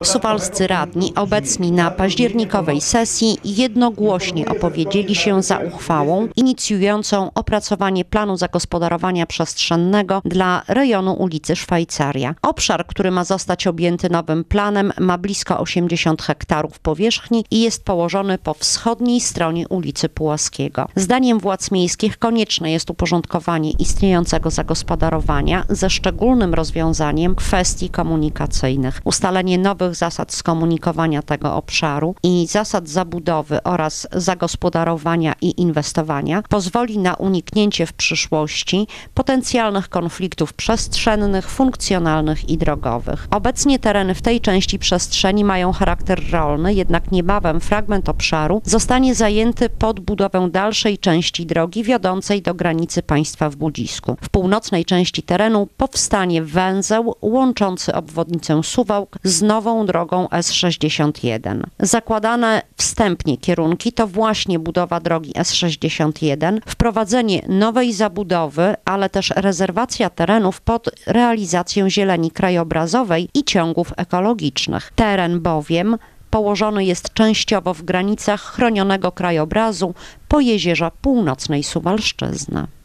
Suwalscy radni obecni na październikowej sesji jednogłośnie opowiedzieli się za uchwałą inicjującą opracowanie planu zagospodarowania przestrzennego dla rejonu ulicy Szwajcaria. Obszar, który ma zostać objęty nowym planem, ma blisko 80 hektarów powierzchni i jest położony po wschodniej stronie ulicy Pułaskiego. Zdaniem władz miejskich konieczne jest uporządkowanie istniejącego zagospodarowania ze szczególnym rozwiązaniem kwestii komunikacyjnych, ustalenie nowych zasad skomunikowania tego obszaru i zasad zabudowy oraz zagospodarowania i inwestowania pozwoli na uniknięcie w przyszłości potencjalnych konfliktów przestrzennych, funkcjonalnych i drogowych. Obecnie tereny w tej części przestrzeni mają charakter rolny, jednak niebawem fragment obszaru zostanie zajęty pod budowę dalszej części drogi wiodącej do granicy państwa w Budzisku. W północnej części terenu powstanie węzeł łączący obwodnicę Suwałk z nową drogą S61. Zakładane wstępnie kierunki to właśnie budowa drogi S61, wprowadzenie nowej zabudowy, ale też rezerwacja terenów pod realizację zieleni krajobrazowej i ciągów ekologicznych. Teren bowiem położony jest częściowo w granicach chronionego krajobrazu Pojezierza Północnej Suwalszczyzny.